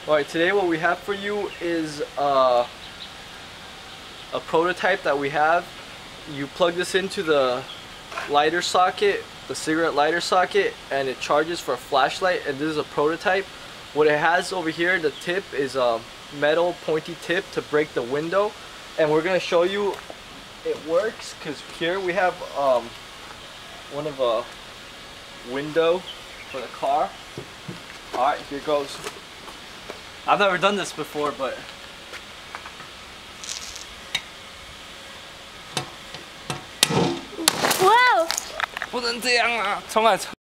Alright, today what we have for you is a prototype that we have. You plug this into the lighter socket, the cigarette lighter socket, and it charges for a flashlight, and this is a prototype. What it has over here, the tip is a metal pointy tip to break the window, and we're going to show you it works, because here we have one of a window for the car. Alright, here goes. I've never done this before, but wow! 不能这样啊！重来。